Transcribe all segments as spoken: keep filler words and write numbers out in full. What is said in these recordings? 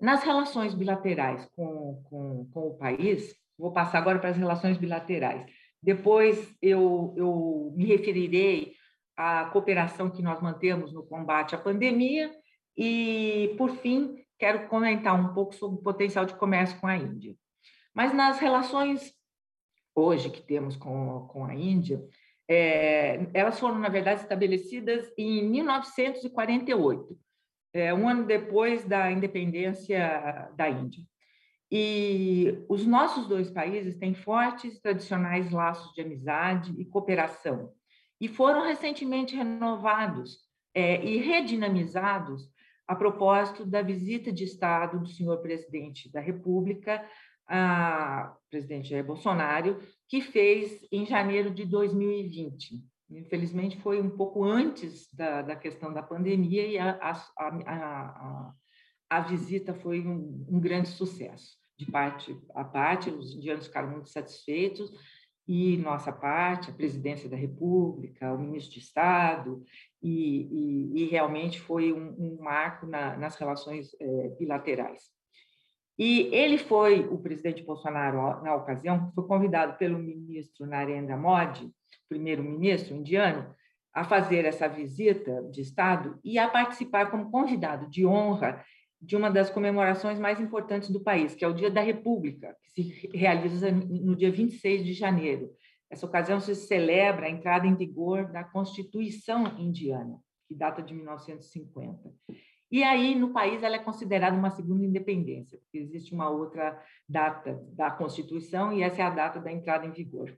nas relações bilaterais com, com, com o país, vou passar agora para as relações bilaterais. Depois eu, eu me referirei à cooperação que nós mantemos no combate à pandemia e, por fim, quero comentar um pouco sobre o potencial de comércio com a Índia. Mas nas relações hoje que temos com, com a Índia, é, elas foram, na verdade, estabelecidas em mil novecentos e quarenta e oito, é, um ano depois da independência da Índia. E os nossos dois países têm fortes e tradicionais laços de amizade e cooperação, e foram recentemente renovados é, e redinamizados a propósito da visita de Estado do senhor presidente da República, a presidente Jair Bolsonaro, que fez em janeiro de dois mil e vinte. Infelizmente, foi um pouco antes da, da questão da pandemia e a, a, a, a, a visita foi um, um grande sucesso. De parte a parte, os indianos ficaram muito satisfeitos, e nossa parte, a presidência da República, o ministro de Estado, e, e, e realmente foi um, um marco na, nas relações é, bilaterais. E ele foi, o presidente Bolsonaro, na ocasião, foi convidado pelo ministro Narendra Modi, primeiro-ministro indiano, a fazer essa visita de Estado e a participar como convidado de honra de uma das comemorações mais importantes do país, que é o Dia da República, que se realiza no dia vinte e seis de janeiro. Essa ocasião se celebra a entrada em vigor da Constituição indiana, que data de mil novecentos e cinquenta. E aí, no país, ela é considerada uma segunda independência, porque existe uma outra data da Constituição e essa é a data da entrada em vigor.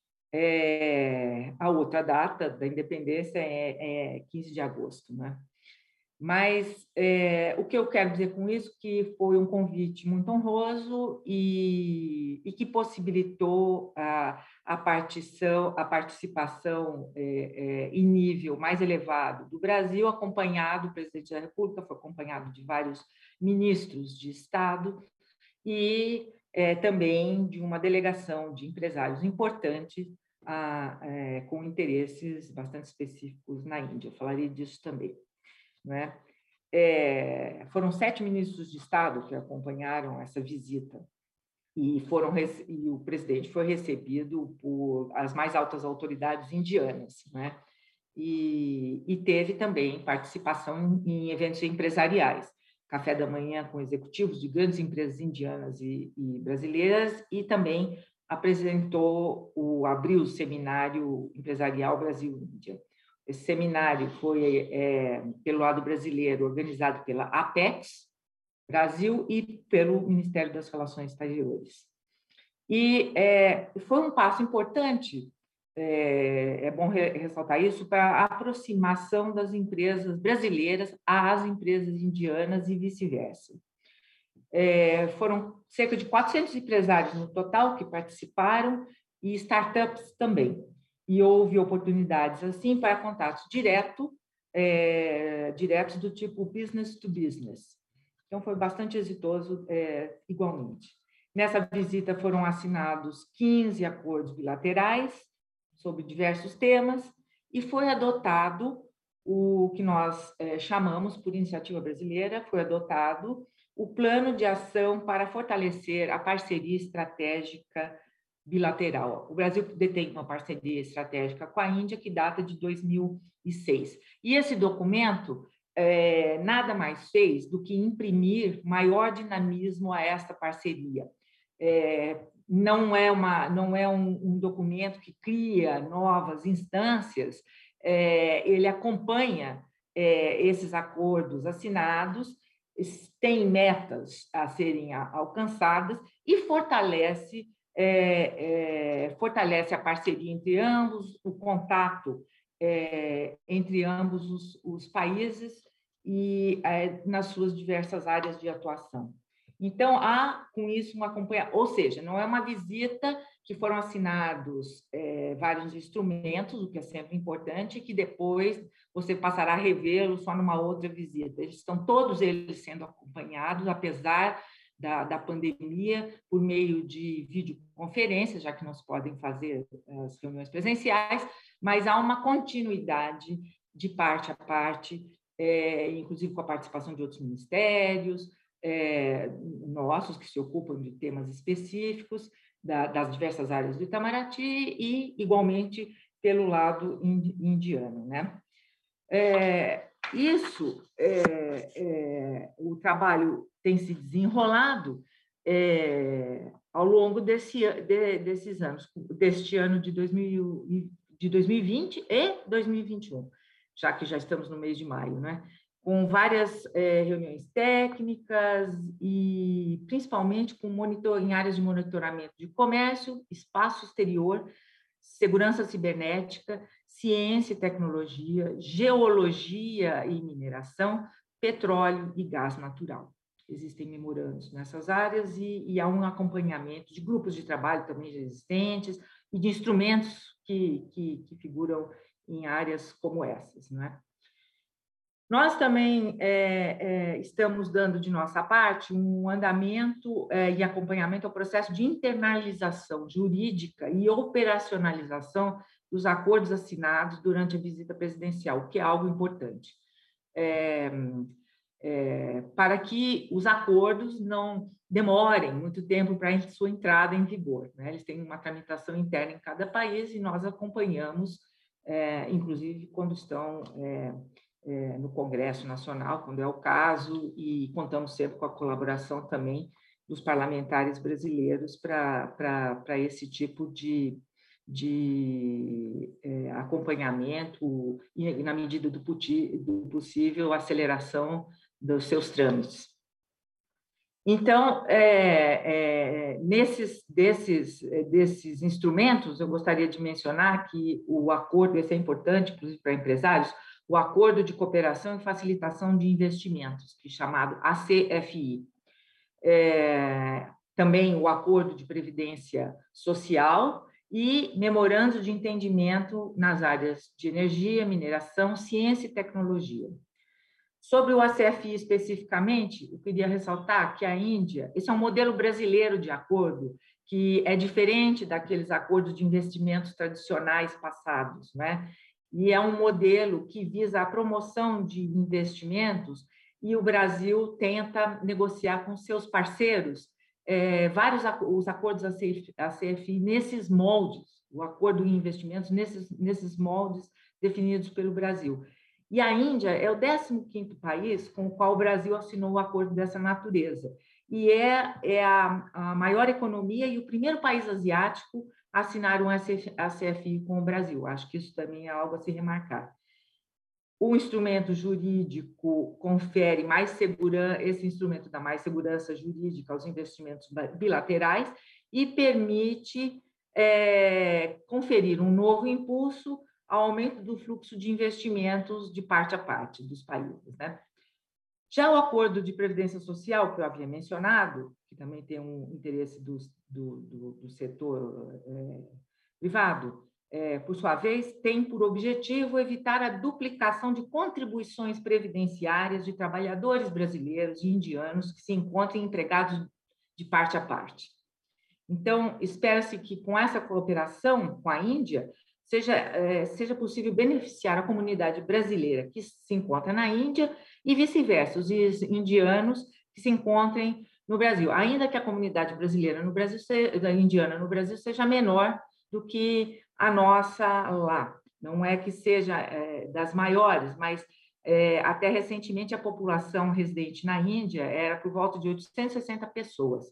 É, a outra data da independência é, é quinze de agosto, né? Mas é, o que eu quero dizer com isso é que foi um convite muito honroso e, e que possibilitou a, a, partição, a participação é, é, em nível mais elevado do Brasil, acompanhado, o presidente da República foi acompanhado de vários ministros de Estado e é, também de uma delegação de empresários importantes a, é, com interesses bastante específicos na Índia. Eu falarei disso também. Né? É, foram sete ministros de Estado que acompanharam essa visita e, foram, e o presidente foi recebido por as mais altas autoridades indianas, né? E, e teve também participação em, em eventos empresariais, café da manhã com executivos de grandes empresas indianas e, e brasileiras, e também apresentou o abriu o seminário empresarial Brasil-Índia. Esse seminário foi, é, pelo lado brasileiro, organizado pela Apex Brasil e pelo Ministério das Relações Exteriores. E é, foi um passo importante, é, é bom ressaltar isso, para a aproximação das empresas brasileiras às empresas indianas e vice-versa. É, foram cerca de quatrocentos empresários no total que participaram e startups também. E houve oportunidades, assim, para contatos direto, é, diretos do tipo business to business. Então, foi bastante exitoso, é, igualmente. Nessa visita foram assinados quinze acordos bilaterais sobre diversos temas e foi adotado o que nós é, chamamos, por iniciativa brasileira, foi adotado o Plano de Ação para fortalecer a parceria estratégica bilateral. O Brasil detém uma parceria estratégica com a Índia que data de dois mil e seis. E esse documento é, nada mais fez do que imprimir maior dinamismo a esta parceria. É, não é, uma, não é um, um documento que cria novas instâncias, é, ele acompanha é, esses acordos assinados, tem metas a serem alcançadas e fortalece É, é, fortalece a parceria entre ambos, o contato é, entre ambos os, os países e é, nas suas diversas áreas de atuação. Então, há com isso uma acompanhamento, ou seja, não é uma visita que foram assinados é, vários instrumentos, o que é sempre importante, que depois você passará a revê-los só numa outra visita. Eles estão todos eles sendo acompanhados, apesar Da, da pandemia, por meio de videoconferências, já que não se podem fazer as reuniões presenciais, mas há uma continuidade de parte a parte, é, inclusive com a participação de outros ministérios, é, nossos, que se ocupam de temas específicos da, das diversas áreas do Itamaraty e, igualmente, pelo lado indiano, né? É, isso, é, é, o trabalho tem se desenrolado é, ao longo desse, de, desses anos, deste ano de, dois mil, de dois mil e vinte e dois mil e vinte e um, já que já estamos no mês de maio, né? Com várias é, reuniões técnicas e, principalmente, com monitor, em áreas de monitoramento de comércio, espaço exterior, segurança cibernética, ciência e tecnologia, geologia e mineração, petróleo e gás natural. Existem memorandos nessas áreas e, e há um acompanhamento de grupos de trabalho também já existentes e de instrumentos que, que, que figuram em áreas como essas, não é? Nós também é, é, estamos dando de nossa parte um andamento é, e acompanhamento ao processo de internalização jurídica e operacionalização dos acordos assinados durante a visita presidencial, o que é algo importante, é, é, para que os acordos não demorem muito tempo para a sua entrada em vigor, né? Eles têm uma tramitação interna em cada país e nós acompanhamos, é, inclusive quando estão é, É, no Congresso Nacional, quando é o caso, e contamos sempre com a colaboração também dos parlamentares brasileiros para esse tipo de, de é, acompanhamento e, na medida do, do possível, aceleração dos seus trâmites. Então, é, é, nesses desses, desses instrumentos, eu gostaria de mencionar que o acordo, esse é importante, inclusive para empresários, o Acordo de Cooperação e Facilitação de Investimentos, que é chamado A C F I. É, também o Acordo de Previdência Social e Memorando de Entendimento nas áreas de energia, mineração, ciência e tecnologia. Sobre o A C F I especificamente, eu queria ressaltar que a Índia, esse é um modelo brasileiro de acordo, que é diferente daqueles acordos de investimentos tradicionais passados, né? E é um modelo que visa a promoção de investimentos e o Brasil tenta negociar com seus parceiros é, vários os acordos A C F I nesses moldes, o acordo em investimentos nesses, nesses moldes definidos pelo Brasil. E a Índia é o décimo quinto país com o qual o Brasil assinou um acordo dessa natureza. E é, é a, a maior economia e o primeiro país asiático a assinar um A C F I com o Brasil. Acho que isso também é algo a se remarcar. O instrumento jurídico confere mais segurança, esse instrumento dá mais segurança jurídica aos investimentos bilaterais e permite é, conferir um novo impulso ao aumento do fluxo de investimentos de parte a parte dos países, né? Já o acordo de previdência social, que eu havia mencionado, que também tem um interesse do, do, do, do setor é, privado, é, por sua vez, tem por objetivo evitar a duplicação de contribuições previdenciárias de trabalhadores brasileiros e indianos que se encontrem empregados de parte a parte. Então, espera-se que com essa cooperação com a Índia, seja, é, seja possível beneficiar a comunidade brasileira que se encontra na Índia e vice-versa, os indianos que se encontrem no Brasil, ainda que a comunidade brasileira no Brasil, seja, indiana no Brasil, seja menor do que a nossa lá. Não é que seja é, das maiores, mas é, até recentemente a população residente na Índia era por volta de oitocentas e sessenta pessoas.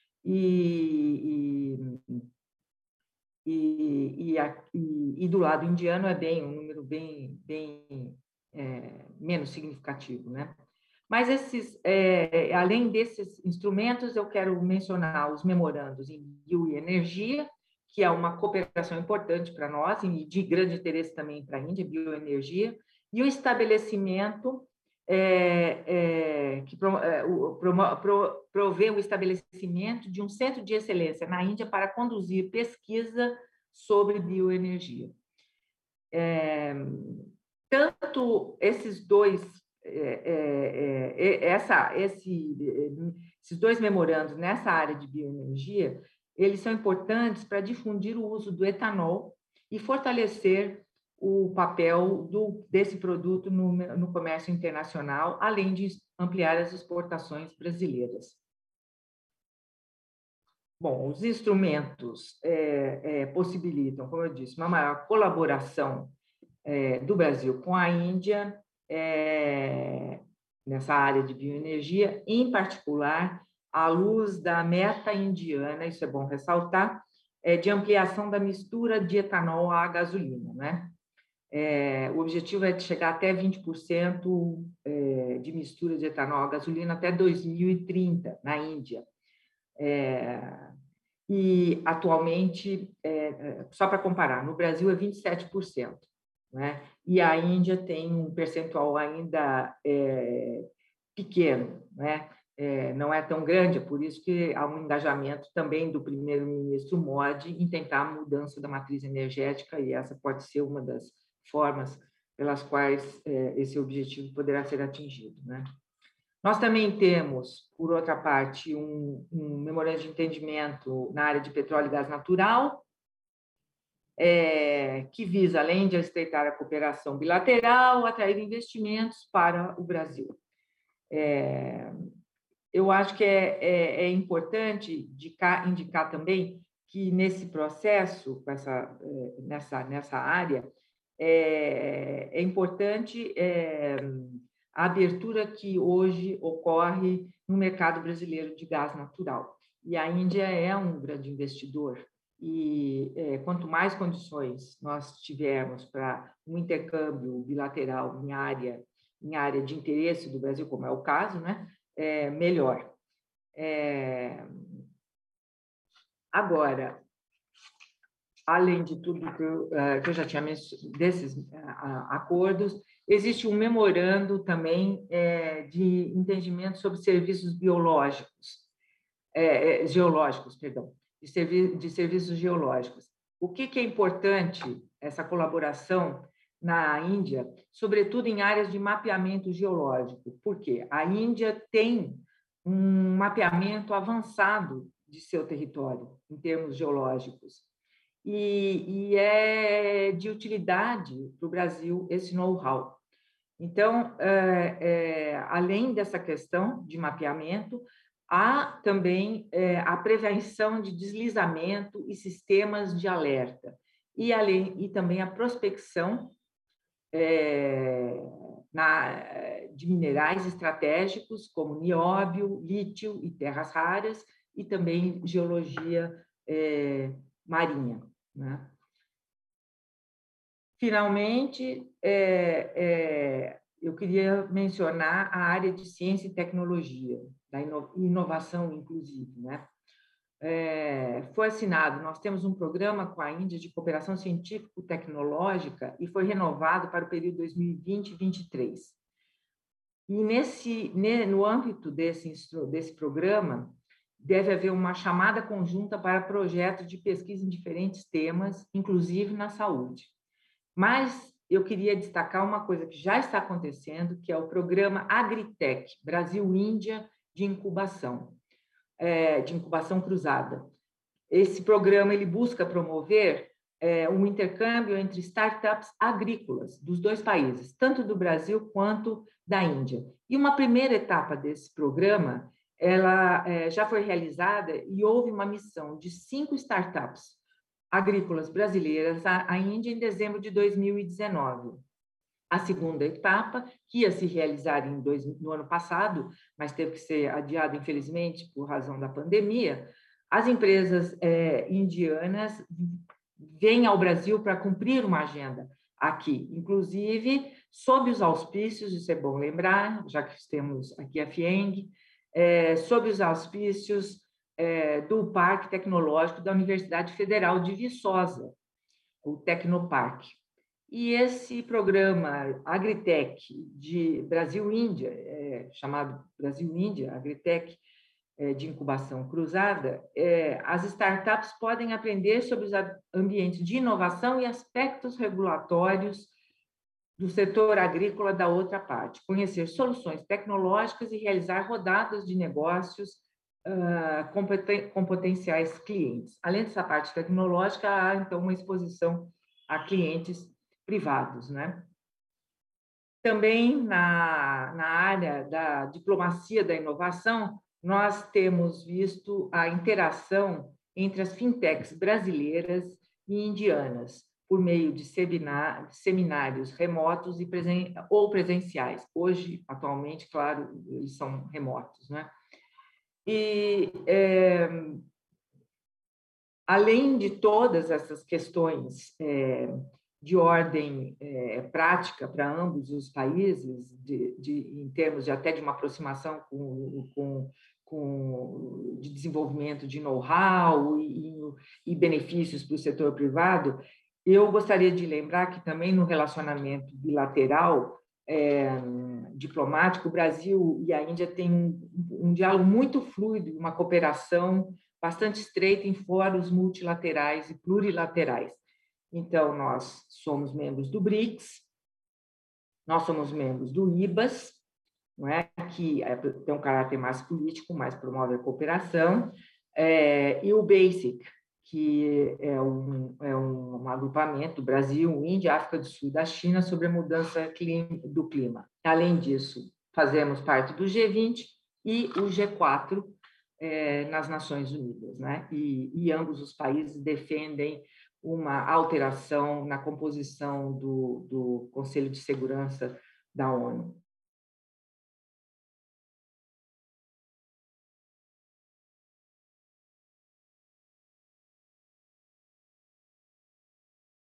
E, e, e, e, e do lado indiano é bem um número bem, bem é, menos significativo, né? Mas esses, é, além desses instrumentos, eu quero mencionar os memorandos em bioenergia, que é uma cooperação importante para nós e de grande interesse também para a Índia, bioenergia, e o estabelecimento é, é, que pro, é, o, pro, pro, provê o estabelecimento de um centro de excelência na Índia para conduzir pesquisa sobre bioenergia. É, tanto esses dois, é, é, essa, esse, esses dois memorandos nessa área de bioenergia, eles são importantes para difundir o uso do etanol e fortalecer o papel do, desse produto no, no comércio internacional, além de ampliar as exportações brasileiras. Bom, os instrumentos é, é, possibilitam, como eu disse, uma maior colaboração é, do Brasil com a Índia é, nessa área de bioenergia, em particular, à luz da meta indiana, isso é bom ressaltar, é, de ampliação da mistura de etanol à gasolina, né? É, o objetivo é de chegar até vinte por cento é, de mistura de etanol à gasolina até dois mil e trinta, na Índia. É, e, atualmente, é, só para comparar, no Brasil é vinte e sete por cento, né? E a Índia tem um percentual ainda é, pequeno, né? É, não é tão grande, é por isso que há um engajamento também do primeiro-ministro Modi em tentar a mudança da matriz energética, e essa pode ser uma das formas pelas quais é, esse objetivo poderá ser atingido, né? Nós também temos, por outra parte, um, um memorando de entendimento na área de petróleo e gás natural, é, que visa, além de estreitar a cooperação bilateral, atrair investimentos para o Brasil. É, eu acho que é, é, é importante indicar, indicar também que, nesse processo, essa, nessa, nessa área, é, é importante é, a abertura que hoje ocorre no mercado brasileiro de gás natural. E a Índia é um grande investidor, e é, quanto mais condições nós tivermos para um intercâmbio bilateral em área, em área de interesse do Brasil, como é o caso, né, é, melhor. É... Agora, além de tudo que eu, que eu já tinha mencionado, desses acordos, existe um memorando também é, de entendimento sobre serviços biológicos, é, geológicos, perdão, de, servi de serviços geológicos. O que, que é importante essa colaboração na Índia, sobretudo em áreas de mapeamento geológico? Porque a Índia tem um mapeamento avançado de seu território, em termos geológicos, e, e é de utilidade para o Brasil esse know-how. Então, é, é, além dessa questão de mapeamento, há também é, a prevenção de deslizamento e sistemas de alerta, e, além, e também a prospecção é, na, de minerais estratégicos, como nióbio, lítio e terras raras, e também geologia é, marinha, né? Finalmente, é, é, eu queria mencionar a área de ciência e tecnologia, da inovação, inclusive, né? É, foi assinado, nós temos um programa com a Índia de cooperação científico-tecnológica e foi renovado para o período dois mil e vinte e vinte e três. E nesse, no âmbito desse, desse programa, deve haver uma chamada conjunta para projetos de pesquisa em diferentes temas, inclusive na saúde. Mas eu queria destacar uma coisa que já está acontecendo, que é o programa Agritech, Brasil-Índia de incubação, é, de incubação cruzada. Esse programa ele busca promover é, um intercâmbio entre startups agrícolas dos dois países, tanto do Brasil quanto da Índia. E uma primeira etapa desse programa, ela é, já foi realizada e houve uma missão de cinco startups agrícolas brasileiras à Índia em dezembro de dois mil e dezenove. A segunda etapa, que ia se realizar em dois, no ano passado, mas teve que ser adiada, infelizmente, por razão da pandemia, as empresas é, indianas vêm ao Brasil para cumprir uma agenda aqui, inclusive sob os auspícios, isso é bom lembrar, já que temos aqui a FIENG, é, sob os auspícios é, do Parque Tecnológico da Universidade Federal de Viçosa, o Tecnoparque. E esse programa Agritech de Brasil-Índia, é, chamado Brasil-Índia, Agritech, é, de incubação cruzada, é, as startups podem aprender sobre os ambientes de inovação e aspectos regulatórios do setor agrícola da outra parte, conhecer soluções tecnológicas e realizar rodadas de negócios uh, com, com potenciais clientes. Além dessa parte tecnológica, há, então, uma exposição a clientes privados, né? Também na, na área da diplomacia da inovação, nós temos visto a interação entre as fintechs brasileiras e indianas, por meio de seminários remotos e presen ou presenciais. Hoje, atualmente, claro, eles são remotos, né? E, é, além de todas essas questões é, de ordem é, prática para ambos os países, de, de, em termos de, até de uma aproximação com, com, com de desenvolvimento de know-how e, e benefícios para o setor privado, eu gostaria de lembrar que também no relacionamento bilateral é, diplomático, o Brasil e a Índia têm um, um diálogo muito fluido, uma cooperação bastante estreita em fóruns multilaterais e plurilaterais. Então, nós somos membros do BRICS, nós somos membros do IBAS, não é? Que tem um caráter mais político, mais promove a cooperação, é, e o BASIC, que é um, é um agrupamento do Brasil, Índia, África do Sul e da China sobre a mudança do clima. Além disso, fazemos parte do G vinte e o G quatro é, nas Nações Unidas, né? E, e ambos os países defendem uma alteração na composição do, do Conselho de Segurança da ONU.